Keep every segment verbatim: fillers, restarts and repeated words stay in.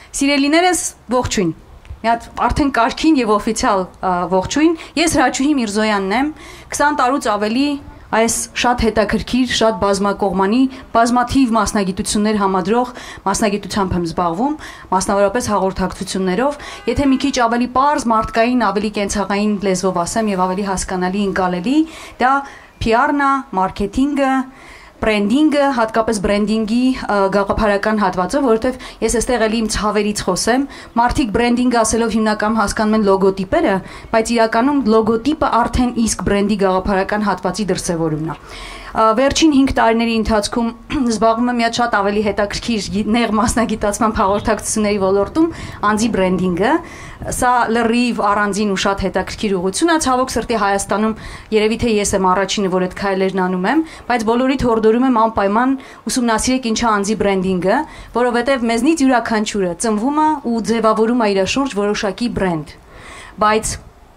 Սիրելիներս, ողջույն։ Մի հատ արդեն կարգին եւ օֆիցիալ ողջույն։ Ես Հրաչուհի Միրզոյանն եմ, քսան տարուց ավելի այս շատ հետաքրքիր, շատ բազմակողմանի, բազմաթիվ մասնագիտություններ համադրող մասնագիտությամբ եմ զբաղվում, մասնավորապես հաղորդակցություններով։ Եթե մի քիչ ավելի պարզ, մարդկային, ավելի կենցաղային լեզվով ասեմ եւ ավելի հասկանալի ընկալելի, դա P R-ն է, մարքեթինգը, բրենդինգը, հատկապես բրենդինգի գաղափարական հատվածը, որովհետև ես այստեղ էլի իմ ցավերից խոսեմ, մարդիկ բրենդինգ ասելով հիմնականում հասկանում են լոգոտիպերը, բայց իրականում լոգոտիպը արդեն իսկ բրենդի գաղափարական հատվածի դրսևորումն է։ Վերջին հինգ տարիների ընթացքում զբաղվում եմ մի հատ շատ ավելի հետաքրքիր նեղ մասնագիտացման հաղորդակցությունների ոլորտում անձի բրենդինգը, սա լրիվ առանձին ու շատ հետաքրքիր ուղղություն է, ցավոք սրտի Հայաստանում երևի թե ես եմ առաջինը, որ այդ քայլերն անում եմ, բայց բոլորիդ հորդորում եմ անպայման ուսումնասիրեք ինչ է անձի բրենդինգը, որովհետև մեզնից յուրաքանչյուրը ծնվում է ու ձևավորում է իր շուրջ որոշակի բրենդ, բայց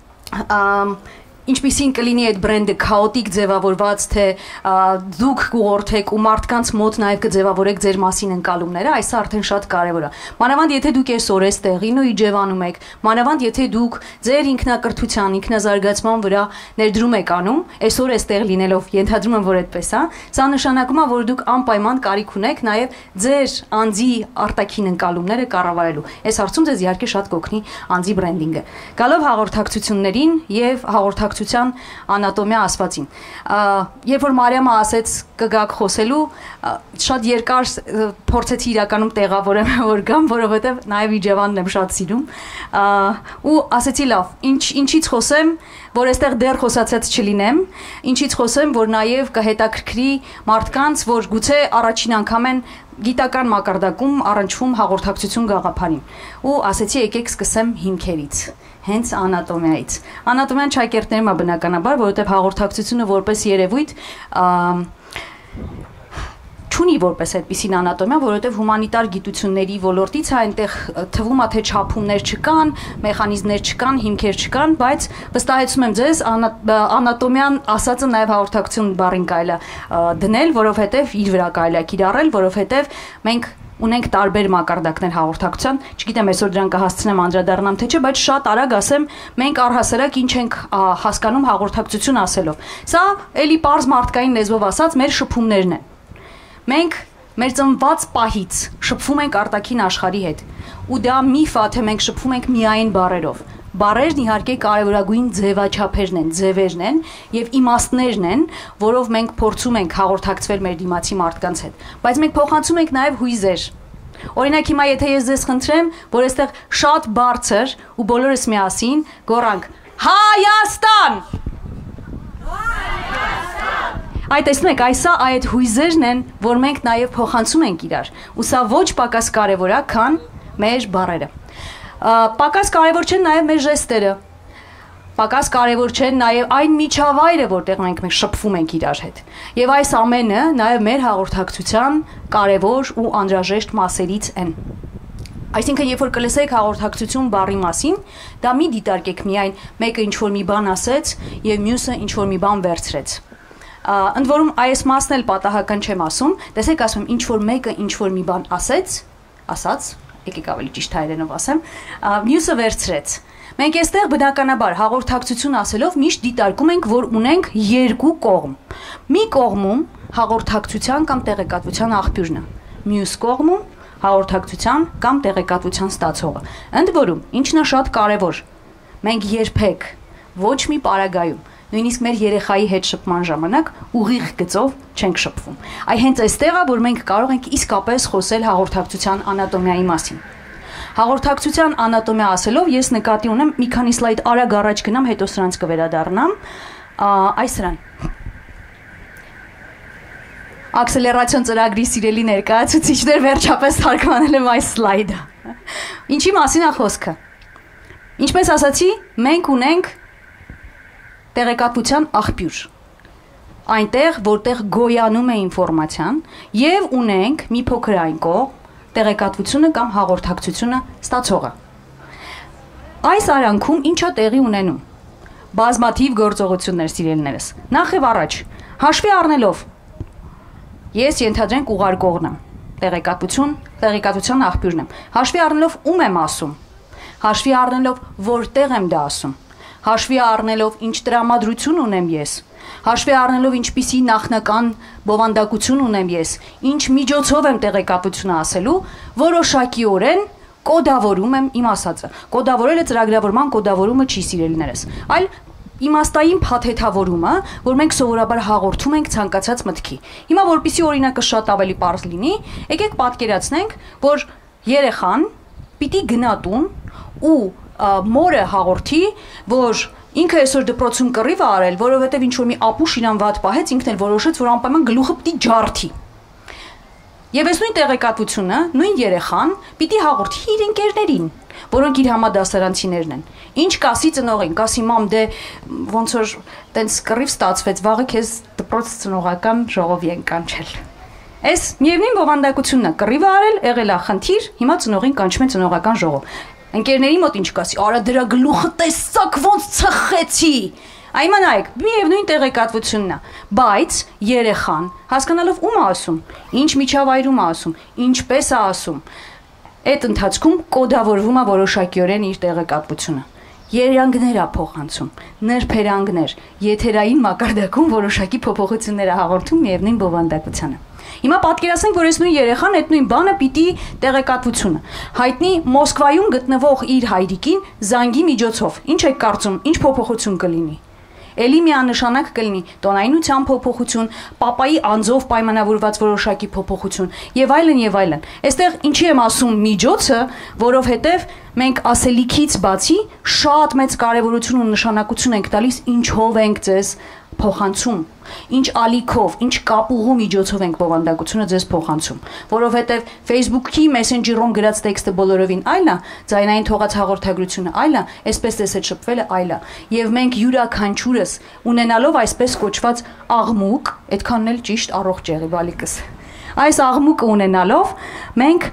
ինչպիսին կլինի այդ բրենդը քաոտիկ ձևավորված, թե դուք կուղորդեք ու մարդկանց մոտ նաև կձևավորեք ձեր մասին ընկալումները, այս արդեն շատ կարևոր է։ Մանավանդ եթե դուք այսօր էստեղ ինո իջևանում եք, մանավանդ եթե դուք ձեր ինքնակրթության, ինքնազարգացման վրա ներդրում եք անում, այսօր էստեղ լինելով, ենթադրում եմ, որ այդպես է, սա նշանակում է, որ դուք անպայման կարիք ունեք նաև ձեր անձի արտաքին ընկալումները կառավարելու։ Այս հարցում ձեզ իհարկե շատ կօգնի անձի բրենդինգը։ Գալով հաղորդակցություններին եւ հաղորդակ անատոմիա ասվածին։ Երբ որ Մարիամը ասեց կգաք խոսելու, շատ երկար փորձեցի իրականում տեղավորեմ, որ գամ, որովհետև նաև Իջևանն եմ շատ սիրում, ու ասեցի լավ, ինչ ինչից խոսեմ, որ այստեղ դեռ խոսացած չլինեմ, ինչից խոսեմ, որ նաև կհետաքրքրի մարդկանց, որ գուցե առաջին անգամ են գիտական մակարդակում առնչվում հաղորդակցություն գաղափարին, ու ասեցի եկեք սկսեմ հիմքերից, հենց անատոմիայից։ Անատոմիան շակերտներում է բնականաբար, որովհետև հաղորդակցությունը որպես երևույթ չունի որպես այդպիսին անատոմիա, որովհետև հումանիտար գիտությունների ոլորտից է, այնտեղ թվում է թե չափումներ չկան, մեխանիզմներ չկան, հիմքեր չկան, բայց վստահեցնում եմ ձեզ, անատոմիան ասածը նաև հաղորդակցություն բառին կարելի է դնել, որովհետև իր վրա կարելի է կիրառել, որովհետև մենք ունենք տարբեր մակարդակներ հաղորդակցության, չգիտեմ այսօր դրան կհասցնեմ անդրադառնամ թե չէ, բայց շատ արագ ասեմ, մենք առհասարակ ինչ ենք հասկանում հաղորդակցություն ասելով։ Սա էլի պարզ մարդկային լեզվով ասած մեր շփումներն են։ Մենք մեր ծնված պահից շփվում ենք արտաքին աշխարհի հետ, ու դա միֆ է, թե մենք շփվում ենք միայն բառերով։ Բառերն իհարկե կարևորագույն ձևաչափերն են, ձևերն են եւ իմաստներն են, որով մենք փորձում ենք հաղորդակցվել մեր դիմացի մարդկանց հետ, բայց մենք փոխանցում ենք նաեւ հույզեր։ Օրինակ հիմա եթե ես ձեզ խնդրեմ, որ այստեղ շատ բարձր ու բոլորս միասին գոռանք Հայաստան։ Այդ տեսնում եք, այսա այդ հույզերն են, որ մենք նաև փոխանցում ենք իրար, ու սա ոչ պակաս կարևոր է, քան մեր բառերը։ Պակաս կարևոր չեն նաև մեր ժեստերը, պակաս կարևոր չեն նաև այն միջավայրը, որտեղ մենք մենք շփվում ենք իրար հետ։ Եվ այս ամենը նաև մեր հաղորդակցության կարևոր ու անհրաժեշտ մասերից են։ Այսինքն, երբ որ կլսեք հաղորդակցություն բառի մասին, դա մի դիտարկեք միայն մեկը ինչ-որ մի բան ասեց եւ մյուսը ինչ-որ մի բան վերցրեց։ Ընդ որում այս մասն էլ պատահական չեմ ասում, տեսեք ասում եմ ինչ որ մեկը ինչ որ մի բան ասեց, ասաց, եկեք ավելի ճիշտ հայերենով ասեմ, մյուսը վերցրեց։ Մենք այստեղ բնականաբար հաղորդակցություն ասելով միշտ դիտարկում ենք, որ ունենք երկու կողմ։ Մի կողմում հաղորդակցության կամ տեղեկատվության աղբյուրն է, մյուս կողմում հաղորդակցության կամ տեղեկատվության ստացողը։ Ընդ որում, ինչն է շատ կարևոր, մենք երբեք ոչ մի պարագայում նույնիսկ մեր երեխայի հետ շփման ժամանակ ուղիղ գծով չենք շփվում։ Այ հենց այստեղ է, որ մենք կարող ենք իսկապես խոսել հաղորդակցության անատոմիայի մասին։ Հաղորդակցության անատոմիա ասելով ես նկատի ունեմ մի քանի սլայդ արագ առաջ գնամ, հետո սրանց կվերադառնամ, այս սրան։ Աքսելերացիոն ծրագրի սիրելի ներկայացուցիչներ, վերջապես թարգմանել եմ այս սլայդը։ Ինչի մասին է խոսքը։ Ինչպես ասացի, մենք ունենք տեղեկատվության աղբյուր, այնտեղ, որտեղ գոյանում է ինֆորմացիան եւ ունենք մի փոքր այն կողմ, տեղեկատվությունը կամ հաղորդակցությունը ստացողը։ Այս արանքում ինչա տեղի ունենում։ Բազմաթիվ գործողություններ, սիրելիներս։ Նախ եւ առաջ, հաշվի առնելով, ես ենթադրենք ուղարկողն եմ, տեղեկատվություն, տեղեկատվության աղբյուրն եմ։ Հաշվի առնելով ում եմ ասում, հաշվի առնելով որտեղ եմ դա ասում, հաշվի առնելով ինչ տրամադրություն ունեմ ես, հաշվի առնելով ինչպիսի նախնական բովանդակություն ունեմ ես, ինչ միջոցով եմ տեղեկատվությունը ասելու, որոշակիորեն կոդավորում եմ իմ ասածը։ Կոդավորելը ծրագրավորման կոդավորումը չի սիրելիներս, այլ իմաստային փաթեթավորումը, որ մենք սովորաբար հաղորդում ենք ցանկացած մտքի։ Հիմա որպեսզի օրինակը շատ ավելի պարզ լինի, եկեք պատկերացնենք, որ երեխան պիտի գնա տուն ու մորը հաղորդի, որ ինքը այսօր դպրոցում կռիվ է արել, որովհետև ինչ որ մի ապուշ իրան վատ պահեց, ինքն էլ որոշեց, որ անպայման գլուխը պիտի ջարդի։ Եվ այս նույն տեղեկատվությունը, նույն երեխան պիտի հաղորդի իր ընկերներին, որոնք իր համադասարանցիներն են։ Ինչ կասի ծնողին, կասի մամ, դե ոնց որ տենց կռիվ ստացվեց, վաղը քեզ դպրոց ծնողական ժողովի են կանչել։ Այս միևնույն բովանդակությունն է, կռիվ արել, եղել է խնդիր, հիմա ծնողին կանչում են ծնողական ժողով։ Ընկերների մոտ ինչ կասի, արա դրա գլուխը տեսակ ոնց ծխեցի։ Այմա նայեք, միևնույն տեղեկատվությունն է, բայց երեխան հասկանալով ում է ասում, ինչ միջավայրում է ասում, ինչպես է ասում, այդ ընթացքում կոդավորվում է որոշակիորեն իր տեղեկատվությունը։ Երանգներ է փոխանցում, նրբերանգներ, եթերային մակարդակում որոշակի փոփոխություններ է հաղորդում միևնույն բովանդակությանը։ Հիմա պատկերացնենք, որ այս նույն երեխան այդ նույն բանը պիտի տեղեկատվությունը հայտնի Մոսկվայում գտնվող իր հայրիկին զանգի միջոցով։ Ինչ եք կարծում, ինչ փոփոխություն կլինի։ Էլի միանշանակ կլինի տոնայնության փոփոխություն, պապայի անձով պայմանավորված որոշակի փոփոխություն եւ այլն եւ այլն։ Այստեղ ինչի եմ ասում միջոցը, որովհետեւ մենք ասելիքից բացի շատ մեծ կարեւորություն ու նշանակություն ենք տալիս ինչով ենք ձեզ փոխանցում, ինչ ալիքով, ինչ կապուղու միջոցով ենք բովանդակությունը ձեզ փոխանցում, որովհետև Facebook-ի Messenger-ում գրած տեքստը բոլորովին այլ է, ձայնային թողած հաղորդագրությունը այլ է, այսպես տեսეთ շփվելը այլ է, եւ մենք յուրաքանչյուրս ունենալով այսպես կոչված աղմուկ, այդքանն էլ ճիշտ առողջ եղի բալիկս։ Այս աղմուկը ունենալով մենք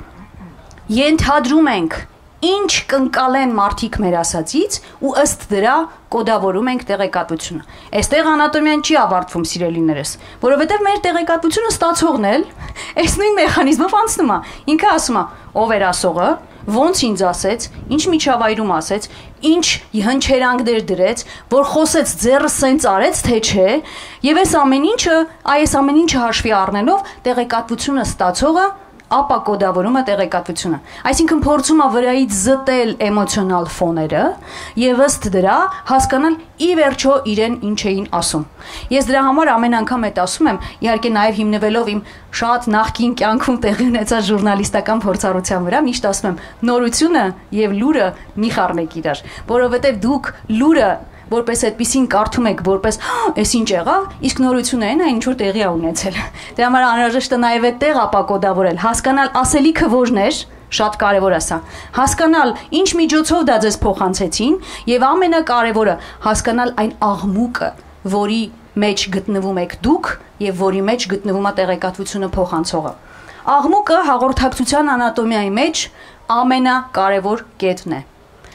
ենթադրում ենք ինչ կընկալեն մարդիկ մեր ասածից ու ըստ դրա կոդավորում ենք տեղեկատվությունը։ Այստեղ անատոմիան չի ավարտվում, սիրելիներս, որովհետև մեր տեղեկատվությունը ստացողն էլ այս նույն մեխանիզմով անցնում է։ Ինքը ասում է, ով էր ասողը, ոնց ինձ ասեց, ինչ միջավայրում ասեց, ինչ հնչերանգներ դրեց, որ խոսեց ձեռը սենց արեց, թե չէ, եւ այս ամեն ինչը, այս ամեն ինչը հաշվի առնելով տեղեկատվությունը ստացողը ապա կոդավորում է տեղեկատվությունը։ Այսինքն փորձում է վրայից զտել էմոցիոնալ ֆոները եւ ըստ դրա հասկանալ ի վերջո իրեն ինչ էին ասում։ Ես դրա համար ամեն անգամ այդ ասում եմ, իհարկե նաեւ հիմնվելով իմ շատ նախկին կյանքում տեղի ունեցած ժուրնալիստական փորձառության վրա, միշտ ասում եմ, նորությունը եւ լուրը մի խառնեք իրար, որովհետեւ դուք լուրը որպես այդպեսին կարդում եք, որպես այս ինչ եղավ, իսկ նորությունը այն է, ինչ որ տեղի է ունեցել։ Դրա համար անհրաժեշտ է նաև այդ տեղ ապակոդավորել, հասկանալ ասելիքը որն էր, շատ կարևոր է սա։ Հասկանալ ինչ միջոցով դա ձեզ փոխանցեցին եւ ամենակարևորը հասկանալ այն աղմուկը, որի մեջ գտնվում եք դուք եւ որի մեջ գտնվում է տեղեկատվությունը փոխանցողը։ Աղմուկը հաղորդակցության անատոմիայի մեջ ամենակարևոր կետն է։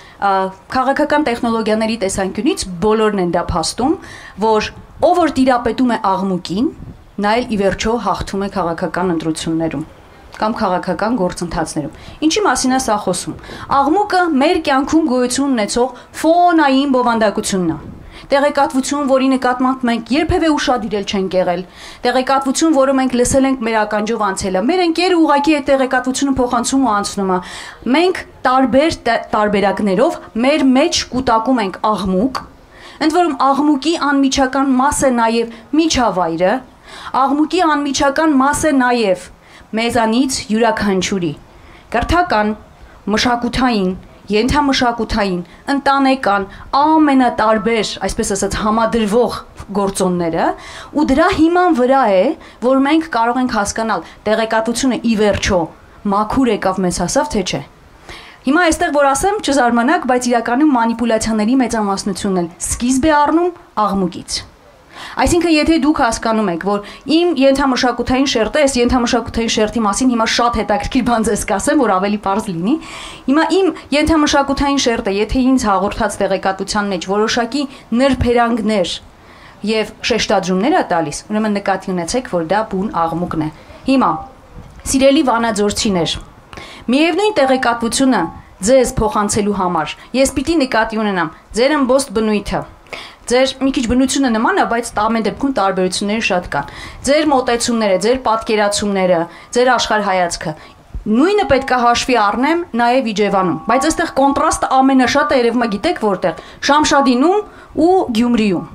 Քաղաքական տեխնոլոգիաների տեսանկյունից բոլորն են դա փաստում, որ ով որ տիրապետում է աղմուկին, նա էլ ի վերջո հաղթում է քաղաքական ընտրություններում կամ քաղաքական գործընթացներում։ Ինչի մասին է սա խոսում։ Աղմուկը մեր կյանքում գոյություն ունեցող ֆոնային բովանդակությունն է։ Տեղեկատվություն, որի նկատմամբ մենք երբևէ ուշադիրել չենք եղել, տեղեկատվություն, որը մենք լսել ենք մեր ականջով անցել է, մեր ընկերը ուղղակի այդ տեղեկատվությունը փոխանցում ու անցնում է։ Մենք տարբեր տարբերակներով մեր մեջ կուտակում ենք աղմուկ, ընդ որում աղմուկի անմիջական մաս է նաև միջավայրը, աղմուկի անմիջական մաս է նաև մեզանից յուրաքանչյուրի կրթական, մշակութային, ենթամշակութային, ընտանեկան, ամենատարբեր, այսպես ասած, համադրվող գործոնները, ու դրա հիման վրա է, որ մենք կարող ենք հասկանալ տեղեկատվությունը ի վերջո մաքուր եկավ մեզ հասավ, թե չէ։ Հիմա այստեղ որ ասեմ, չզարմանաք, բայց իրականում մանիպուլյացիաների մեծամասնությունն էլ սկիզբ է առնում աղմուկից։ Այսինքն, եթե դուք հասկանում եք, որ իմ ենթամշակութային շերտը, այս ենթամշակութային շերտի մասին հիմա շատ հետաքրքիր բան ձեզ կասեմ, որ ավելի պարզ լինի, հիմա իմ ենթամշակութային շերտը, եթե ինձ հաղորդած տեղեկատվության մեջ որոշակի նրբերանգներ եւ շեշտադրումներ է տալիս, ուրեմն նկատի ունեցեք, որ դա բուն աղմուկն է։ Հիմա Սիրելի վանաձորցիներ, միևնույն տեղեկատվությունը ձեզ փոխանցելու համար ես պիտի նկատի ունենամ ձեր ըմբոստ բնույթը։ Ձեր մի քիչ բնությունը նման է, բայց ամեն դեպքում տարբերությունները շատ կան։ Ձեր մոտեցումները, ձեր պատկերացումները, ձեր աշխարհայացքը նույնը պետք է հաշվի առնեմ նաև Իջևանում, բայց այստեղ կոնտրաստը ամենաշատը երևում է գիտեք որտեղ՝ Շամշադինում ու Գյումրիում։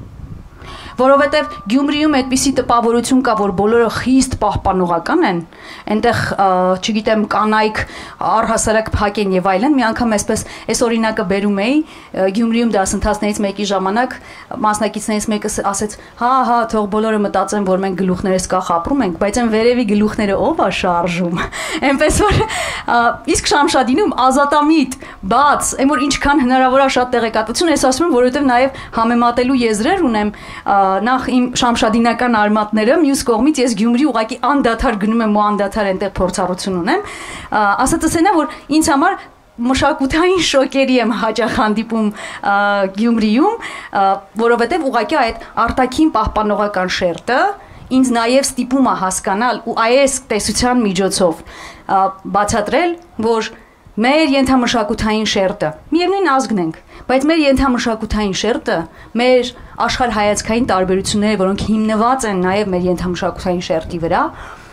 Որովհետև Գյումրիում այդպիսի տպավորություն կա, որ բոլորը խիստ պահպանողական են, այնտեղ, չգիտեմ, կանայք առհասարակ փակ են եւ այլն, մի անգամ այսպես այս օրինակը բերում էի Գյումրիում դասընթացներից մեկի ժամանակ մասնակիցներից մեկը ասեց. «Հա, հա, թող բոլորը մտածեն, որ մենք գլուխներս կախ ապրում ենք, բայց այն վերևի գլուխները ով է շարժում»։ Այնպես որ իսկ Շամշադինում ազատամիտ, բաց, այն որ ինչքան հնարավոր է շատ տեղեկատվություն, ես ասում եմ, որովհետև նաև համեմատելու եզրեր ունեմ նախ իմ շամշադինական արմատները, մյուս կողմից ես Գյումրի ուղղակի անդադար գնում եմ ու անդադար այնտեղ փորձառություն ունեմ, ասածս այնա, որ ինձ համար մշակութային շոկերի եմ հաճախ հանդիպում Գյումրիում, որովհետև ուղղակի այդ արտաքին պահպանողական շերտը ինձ նաև ստիպում է հասկանալ ու այս տեսության միջոցով բացատրել, որ մեր ենթամշակութային շերտը, միևնույն ազգն ենք, բայց մեր ենթամշակութային շերտը, մեր աշխարհայացքային տարբերությունները, որոնք հիմնված են նաև մեր ենթամշակութային շերտի վրա,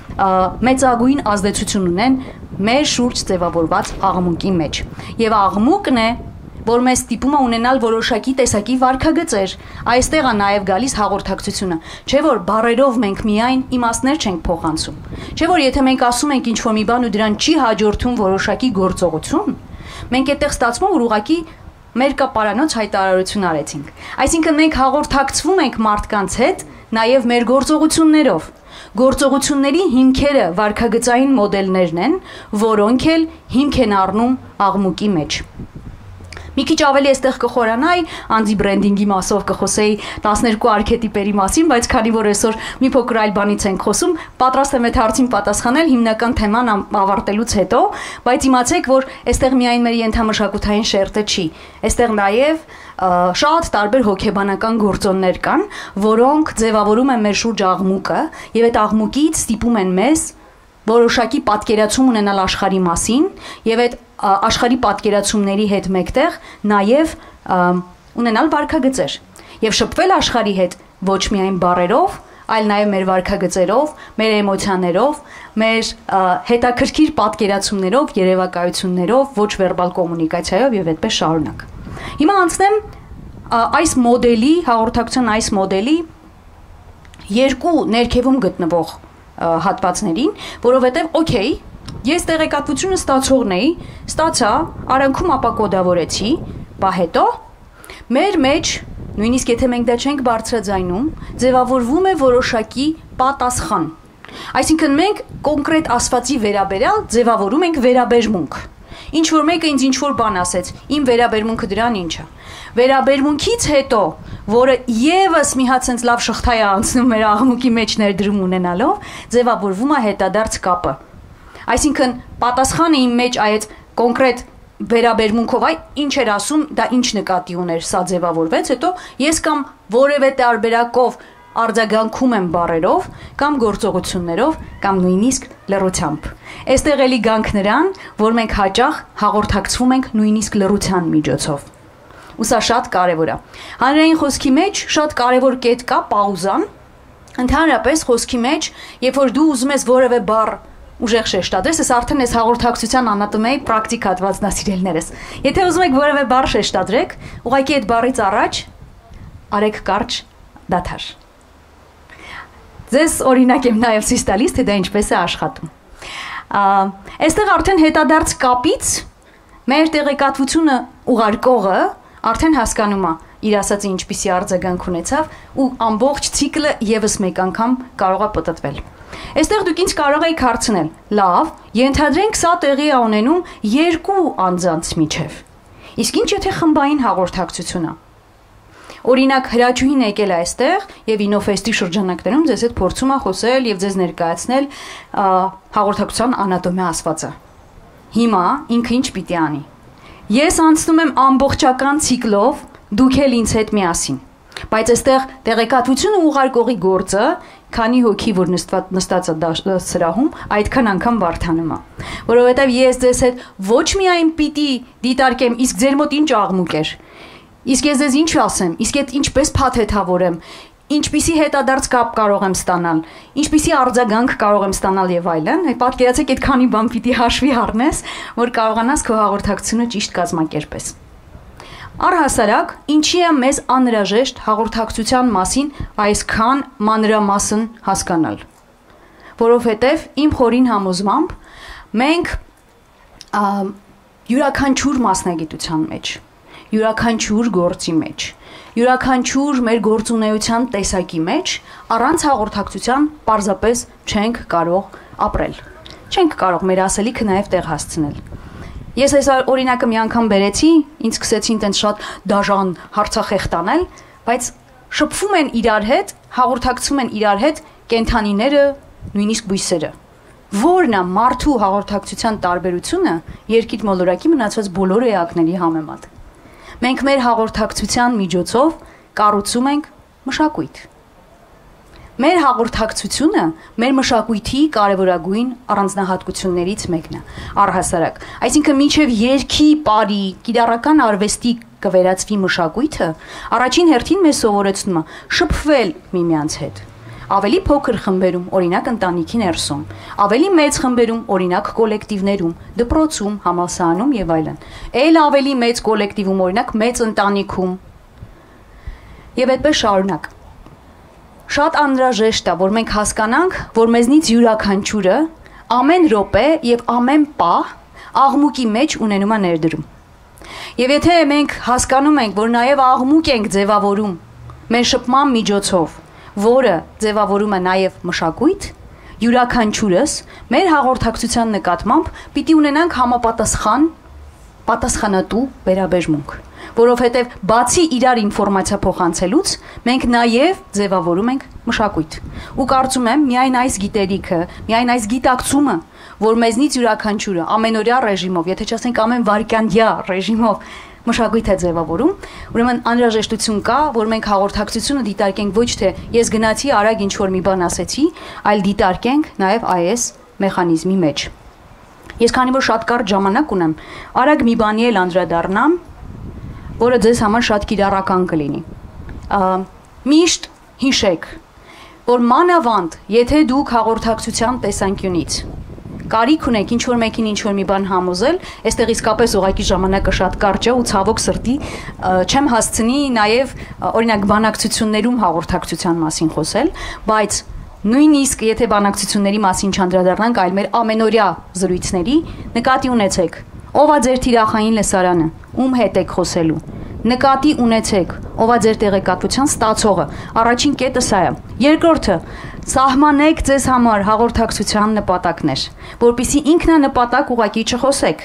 մեծագույն ազդեցություն ունեն մեր շուրջ ձևավորված աղմուկի մեջ։ Եվ աղմուկն է, որ մեզ ստիպում է ունենալ որոշակի տեսակի վարքագծեր, այստեղ է նաև գալիս հաղորդակցությունը, չէ որ բառերով մենք միայն իմաստներ չենք փոխանցում, չէ որ եթե մենք ասում ենք ինչ-որ մի բան ու դրան չի հաջորդում որոշակի գործողություն, մենք այդտեղ ստացվում որ ուղղակի մեր կապարանոց հայտարարություն արեցինք, այսինքն մենք հաղորդակցվում ենք մարդկանց հետ նաև մեր գործողություններով, գործողությունների հիմքերը վարքագծային մոդելներն են, որոնք էլ հիմք են առնում աղմուկի մեջ։ Մի քիչ ավելի էստեղ կխորանայի, անձի բրենդինգի մասով կխոսեի տասներկու արքետիպերի մասին, բայց քանի որ այսօր մի փոքր այլ բանից ենք խոսում, պատրաստ եմ այդ հարցին պատասխանել հիմնական թեման ավարտելուց հետո, բայց իմացեք, որ այստեղ միայն մեր ենթամշակութային շերտը չի, այստեղ նաև շատ տարբեր հոգեբանական գործոններ կան, որոնք ձևավորում են մեր շուրջ աղմուկը եւ այդ աղմուկից ստիպում են մեզ որոշակի պատկերացում ունենալ աշխարհի մասին եւ այդ աշխարհի պատկերացումների հետ մեկտեղ նաև ունենալ վարքագծեր եւ շփվել աշխարհի հետ ոչ միայն բառերով, այլ նաև մեր վարքագծերով, մեր էմոցիաներով, մեր հետաքրքիր պատկերացումներով, երևակայություններով, ոչ վերբալ կոմունիկացիայով եւ այդպես շարունակ։ Հիմա անցնեմ այս մոդելի, հաղորդակցության այս մոդելի երկու ներքևում գտնվող հատվածներին, որովհետև օքեյ, ես տեղեկատվությունը ստացողն էի, ստացա, արանքում ապակոդավորեցի, բա հետո մեր մեջ, նույնիսկ եթե մենք դա չենք բարձրաձայնում, ձևավորվում է որոշակի պատասխան։ Այսինքն մենք կոնկրետ ասվածի վերաբերյալ ձևավորում ենք վերաբերմունք։ Ինչ որ մեկը ինձ ինչ որ բան ասեց, իմ վերաբերմունքը դրան ինչ է։ Վերաբերմունքից հետո, որը եւս մի հատ sense լավ շղթա է անցնում մեր աղմուկի մեջ ներդրում ունենալով, ձևավորվում է հետադարձ կապը։ Այսինքն պատասխանը իմ մեջ այդ կոնկրետ վերաբերմունքով այ ինչ էր ասում, դա ինչ նկատի ուներ, սա ձևավորվեց, հետո ես կամ որևէ տարբերակով արձագանքում եմ բառերով կամ գործողություններով կամ նույնիսկ լռությամբ։ Այստեղ էլի գանք նրան, որ մենք հաճախ հաղորդակցվում ենք նույնիսկ լռության միջոցով։ Ու սա շատ կարևոր է։ Հանրային խոսքի մեջ շատ կարևոր կետ կա պաուզան։ Ընդհանրապես խոսքի մեջ, երբ որ դու ուզում ես որևէ բառ ուժեղ շեշտադրես, ես արդեն այս հաղորդակցության անատոմիայի պրակտիկ հատվածնասիրելներս։ Եթե ուզում եք որևէ բառ շեշտադրեք, ուղղակի այդ բառից առաջ արեք կարճ դադար։ Ձեզ օրինակ եմ նաև ցույց տալիս, թե դա ինչպես է աշխատում։ Այստեղ արդեն հետադարձ կապից մեր տեղեկատվությունը ուղարկողը արդեն հասկանում է իր ասածը ինչպիսի արձագանք ունեցավ ու ամբողջ ցիկլը եւս մեկ անգամ կարող է պատտվել։ Այստեղ դուք ինձ կարող եք հարցնել. լավ, ենթադրենք սա տեղի է ունենում երկու անձանց միջև։ Իսկ ինչ եթե խմբային հաղորդակցություն է։ Օրինակ հրաչուհին եկել է այստեղ եւ Ինոֆեստի շրջանակներում ձեզ հետ փորձում է խոսել եւ ձեզ ներկայացնել հաղորդակցության անատոմիա ասվածը։ Հիմա ինքը ինչ պիտի անի։ Ես անցնում եմ ամբողջական ցիկլով, դուք էլ ինձ հետ միասին։ Բայց այստեղ տեղեկատվությունը ուղարկողի գործը քանի հոգի որ նստած է սրահում, այդքան անգամ բարթանում է։ Որովհետև ես ձեզ հետ ոչ միայն պիտի դիտարկեմ, իսկ ձեր մոտ ինչ աղմուկ էր։ Իսկ ես ձեզ ինչ ասեմ, իսկ այդ ինչպես փաթեթավորեմ, ինչպիսի հետադարձ կապ կարող եմ ստանալ, ինչպիսի արձագանք կարող եմ ստանալ եւ այլն, պատկերացեք այդ քանի բան պիտի հաշվի առնես, որ կարողանաս քո հաղորդակցությունը ճիշտ կազմակերպես։ Առհասարակ, ինչի է մեզ անհրաժեշտ հաղորդակցության մասին այսքան մանրամասն հասկանալ, որովհետև իմ խորին համոզմամբ մենք յուրաքանչյուր մասնագիտության մեջ, յուրաքանչյուր գործի մեջ, յուրաքանչյուր մեր գործունեության տեսակի մեջ առանց հաղորդակցության պարզապես չենք կարող ապրել, չենք կարող մեր ասելիքը նաև տեղ հասցնել։ Ես այս օրինակը մի անգամ բերեցի, ինձ սկսեցին տենց շատ դաժան հարցախեղ տանել, բայց շփվում են իրար հետ, հաղորդակցում են իրար հետ կենդանիները, նույնիսկ բույսերը։ Որն է մարդու հաղորդակցության տարբերությունը երկիր մոլորակի մնացած բոլոր էակների համեմատ։ Մենք մեր հաղորդակցության միջոցով կառուցում ենք մշակույթ։ Մեր հաղորդակցությունը մեր մշակույթի կարևորագույն առանձնահատկություններից մեկն է, առհասարակ։ Այսինքն մինչև երգի, պարի, կիրառական արվեստի կվերածվի մշակույթը, առաջին հերթին մեզ սովորեցնում է շփվել միմյանց հետ։ Ավելի փոքր խմբերում, օրինակ ընտանիքի ներսում, ավելի մեծ խմբերում, օրինակ կոլեկտիվներում, դպրոցում, համալսարանում եւ այլն։ Էլ ավելի մեծ կոլեկտիվում, օրինակ մեծ ընտանիքում։ Եվ այդպես շարունակ։ Շատ անհրաժեշտ է, որ մենք հասկանանք, որ մեզնից յուրաքանչյուրը ամեն րոպե եւ ամեն պահ աղմուկի մեջ ունենում է ներդրում։ Եվ եթե մենք հասկանում ենք, որ նաեւ աղմուկ ենք ձևավորում մեր շփման միջոցով, որը ձևավորում է նաև մշակույթ, յուրաքանչյուրս մեր հաղորդակցության նկատմամբ պիտի ունենանք համապատասխան, պատասխանատու վերաբերմունք, որովհետև բացի իրար ինֆորմացիա փոխանցելուց, մենք նաև ձևավորում ենք մշակույթ։ Ու կարծում եմ, միայն այս գիտելիքը, միայն այս գիտակցումը, որ մեզնից յուրաքանչյուրը ամենօրյա ռեժիմով, եթե չասենք ամեն վայրկյանյա ռեժիմով մշակույթ է ձևավորում, ուրեմն անհրաժեշտություն կա, որ մենք հաղորդակցությունը դիտարկենք ոչ թե ես գնացի արագ ինչ որ մի բան ասեցի, այլ դիտարկենք նաև այս մեխանիզմի մեջ։ Ես քանի որ շատ կարճ ժամանակ ունեմ, արագ մի բանի էլ անդրադառնամ, որը ձեզ համար շատ կիրառական կլինի։ Միշտ հիշեք, որ մանավանդ, եթե դուք հաղորդակցության տեսանկյունից կարիք ունեք ինչ որ մեկին ինչ որ մի բան համոզել, այստեղ իսկապես ուղղակի ժամանակը շատ կարճ է ու ցավոք սրտի չեմ հասցնի նաև օրինակ բանակցություններում հաղորդակցության մասին խոսել, բայց նույնիսկ եթե բանակցությունների մասին չանդրադառնանք, այլ մեր ամենօրյա զրույցների նկատի ունեցեք, ով է ձեր թիրախային լսարանը, ում հետ եք խոսելու, նկատի ունեցեք, ով է ձեր տեղեկատվության ստացողը, առաջին կետը սա է։ Երկրորդը, սահմանեք ձեզ համար հաղորդակցության նպատակներ, որպեսզի ինքնանպատակ ուղղակի չխոսեք։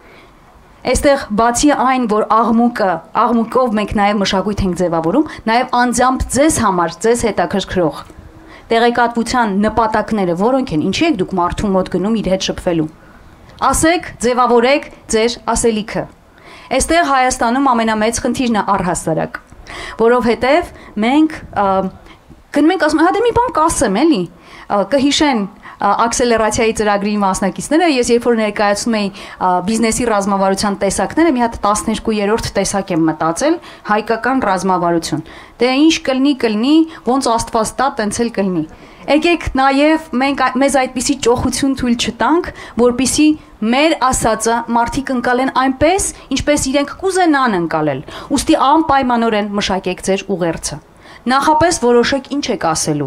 Այստեղ բացի այն, որ աղմուկը, աղմուկով մենք նաև մշակույթ ենք ձևավորում, նաև անձամբ ձեզ համար, ձեզ հետաքրքրող տեղեկատվության նպատակները որոնք են, ինչի եք դուք մարդու մոտ գնում իր հետ շփվելու։ Ասեք, ձևավորեք ձեր ասելիքը։ Այստեղ Հայաստանում ամենամեծ խնդիրն է առհասարակ, որովհետև մենք գնում ենք ասում, հա դե մի բան կասեմ, էլի, կհիշեն ակսելերացիայի ծրագրի մասնակիցները, ես երբ որ ներկայացնում էի բիզնեսի ռազմավարության տեսակները, մի հատ տասներկուերորդ տեսակ եմ մտածել, հայկական ռազմավարություն։ Դե ինչ կլինի, կլինի, ոնց Աստված տա, տենց էլ կլինի։ Եկեք նաև մենք մեզ այդպիսի ճոխություն թույլ չտանք, որպիսի մեր ասածը մարդիկ ընկալեն այնպես, ինչպես իրենք կուզենան ընկալել։ Ուստի անպայմանորեն մշակեք ձեր ուղերձը։ Նախապես որոշեք ինչ եք ասելու,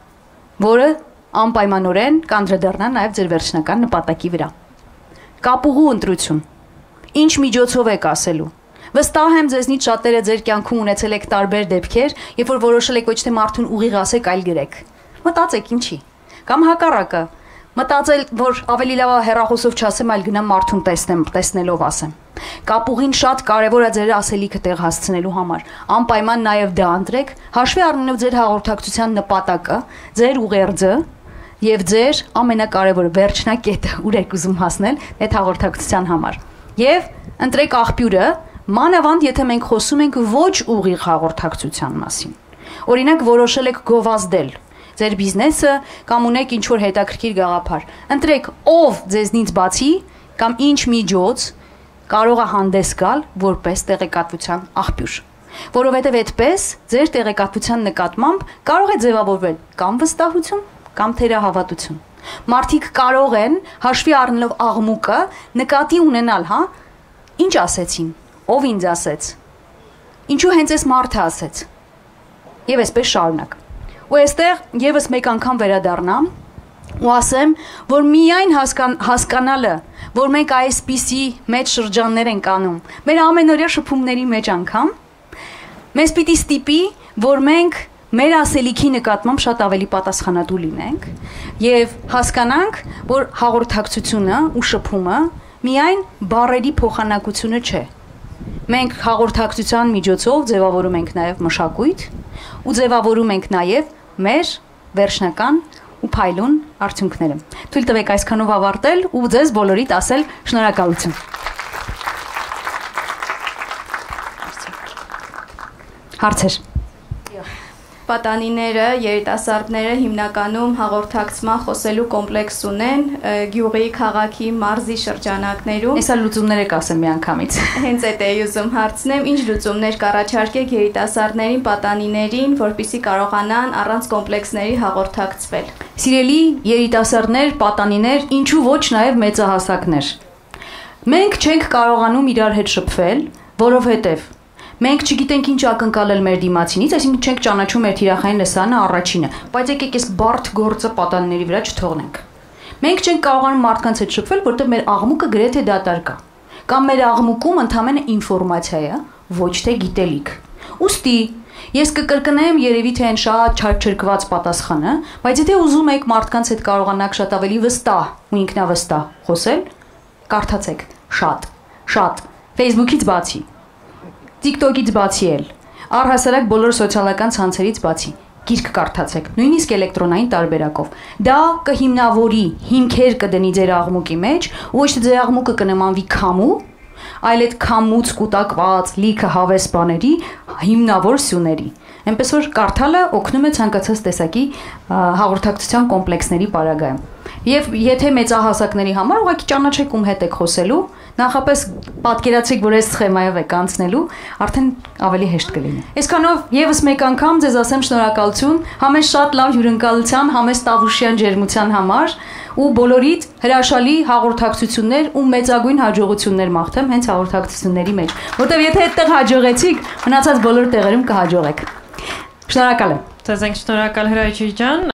որը անպայմանորեն կանդրադառնա նաև ձեր վերջնական նպատակի վրա։ Կապուղու ընտրություն։ Ինչ միջոցով եք ասելու։ Վստահ եմ ձեզնից շատերը ձեր կյանքում ունեցել եք տարբեր դեպքեր, երբ որ որոշել եք ոչ թե մարդուն ուղիղ ասեք, այլ գրեք։ Մտածեք ինչի։ Կամ հակառակը, մտածել, որ ավելի լավ է հեռախոսով չասեմ, այլ գնամ մարդուն տեսնեմ, տեսնելով ասեմ։ Կապուղին շատ կարևոր է ձեր ասելիքը տեղ հասցնելու համար։ Անպայման նաև դա ընտրեք, հաշվի առնելով ձեր հաղորդակցության նպատակը, ձեր ուղերձը եւ ձեր ամենակարևոր վերջնակետը, ուր եք ուզում հասնել այդ հաղորդակցության համար։ Եվ ընտրեք աղբյուրը, մանավանդ եթե մենք խոսում ենք ոչ ուղիղ հաղորդակցության մասին։ Օրինակ որոշել եք գովազդել, ձեր բիզնեսը կամ ունեք ինչ-որ հետաքրքիր գաղափար։ Ընտրեք ով ձեզնից բացի կամ ինչ միջոց կարող է հանդես գալ որպես տեղեկատվության աղբյուր։ Որովհետև այդպես ձեր տեղեկատվության նկատմամբ կարող է ձևավորվել կամ վստահություն, կամ թերահավատություն։ Մարդիկ կարող են հաշվի առնելով աղմուկը նկատի ունենալ, հա, ինչ ասեցին, ով ինձ ասեց, ինչու հենց այս մարդը ասեց, եւ այսպես շարունակ։ Ու այստեղ եւս մեկ անգամ վերադառնամ ու ասեմ, որ միայն հասկան, հասկանալը, որ մենք այսպիսի մեծ շրջաններ ենք անում, մեր ամենօրյա շփումների մեջ անգամ, մեզ պիտի ստիպի, որ մենք մեր ասելիքի նկատմամբ շատ ավելի պատասխանատու լինենք եւ հասկանանք, որ հաղորդակցությունը ու շփումը միայն բառերի փոխանակությունը չէ։ Մենք հաղորդակցության միջոցով ձևավորում ենք նաեւ մշակույթ ու ձևավորում ենք նաեւ մեր վերջնական ու փայլուն արդյունքները։ Թույլ տվեք այսքանով ավարտել ու ձեզ բոլորիդ ասել շնորհակալություն։ Հարցեր։ Պատանիները, երիտասարդները հիմնականում հաղորդակցման խոսելու կոմպլեքս ունեն գյուղի, քաղաքի, մարզի շրջանակներում։ Այսա լուծումներ եք ասեմ միանգամից։ Հենց այդ է ուզում հարցնեմ, ինչ լուծումներ կառաջարկեք երիտասարդներին, պատանիներին, որպեսզի կարողանան առանց կոմպլեքսների հաղորդակցվել։ Սիրելի երիտասարդներ, պատանիներ, ինչու ոչ նաև մեծահասակներ։ Մենք չենք կարողանում իրար հետ շփվել, որովհետև մենք չգիտենք ինչ ակնկալել մեր դիմացինից, այսինքն չենք ճանաչում մեր թիրախային լսանը առաջինը, բայց եկեք այս բարդ գործը պատանիների վրա չթողնենք։ Մենք չենք կարողանում մարդկանց հետ շփվել, որտեղ մեր աղմուկը գրեթե դատարկ է, կամ մեր աղմուկում ընդհանրապես ինֆորմացիա է, ոչ թե գիտելիք։ Ուստի ես կկրկնեմ երևի թե այն շատ չարչրկված պատասխանը, բայց եթե ուզում եք մարդկանց հետ կարողանաք շատ ավելի վստահ ու ինքնավստահ խոսել, կարդացեք շատ, շատ Facebook-ից բացի, TikTok-ից բացի էլ, առհասարակ բոլոր սոցիալական ցանցերից բացի, գիրք կարդացեք, նույնիսկ էլեկտրոնային տարբերակով։ Դա կհիմնավորի, հիմքեր կդնի ձեր աղմուկի մեջ, ոչ թե ձեր աղմուկը կնմանվի քամու, այլ այդ քամուց կուտակված լիքը հավես բաների հիմնավոր սյուների։ Այնպես որ կարդալը օգնում է ցանկացած տեսակի հաղորդակցության կոմպլեքսների պարագայում։ Եվ եթե մեծահասակների համար ուղղակի ճանաչեք ում հետ եք խոսելու, նախապես պատկերացրեք, որ այս սխեմայով եք անցնելու, արդեն ավելի հեշտ կլինի։ Այսքանով եւս մեկ անգամ ձեզ ասեմ շնորհակալություն, համես շատ լավ հյուրընկալության, համես Տավուշյան ջերմության համար ու բոլորիդ հրաշալի հաղորդակցություններ ու մեծագույն հաջողություններ մաղթեմ հենց հաղորդակցությունների մեջ, որտեղ եթե այդտեղ հաջողեցիք, մնացած բոլոր տեղերում կհաջողեք։ Շնորհակալ եմ։ Ձեզ ենք շնորհակալ Հրաչի ջան։